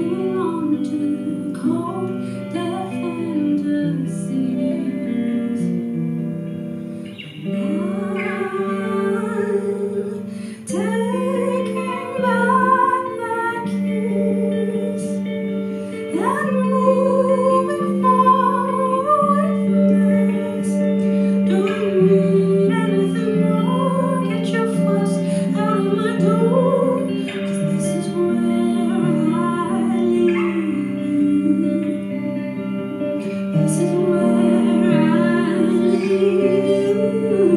hanging on to cold, dead fantasies. But I'm taking back that kiss and moving far away from this. Don't need anything more. Get your foot out of my door, 'cause this is where I leave you. This is where I leave you.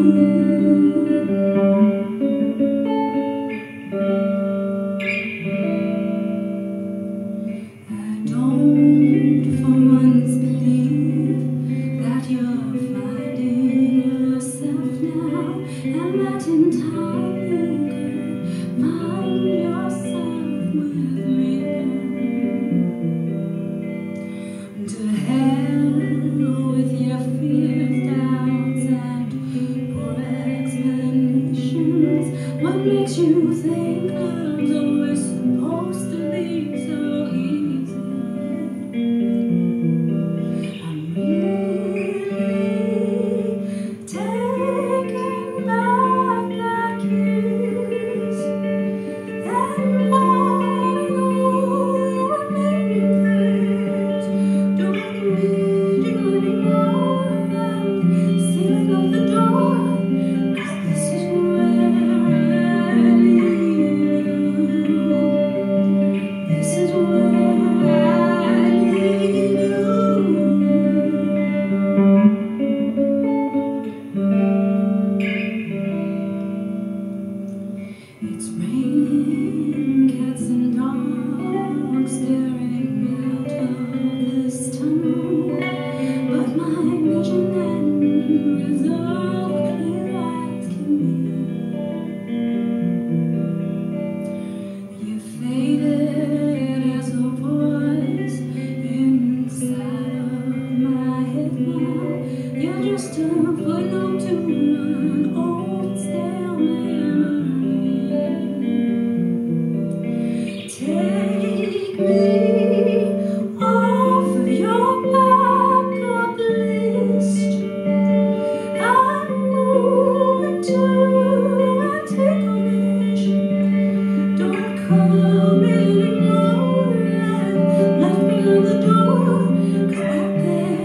I don't for once believe that you're finding yourself now, and that in time you could find yourself with me again. To hell with your fears, doubts, and poor explanations. What makes you think love's always supposed to be so easy? I'm really taking back that kiss and wanting all your remaining things. Don't need you anymore. I'm sealing up the door, 'cause this is where I leave you. This is where I leave you. It's raining cats and dogs staring out of this tunnel, but my vision and resolve clear as can be. You faded as a voice inside of my head now. You're just a footnote to an old stale memory. Take me off of your backup list. I'm moving to Antigonish. Don't call me anymore. I'm left behind the door. Go back there.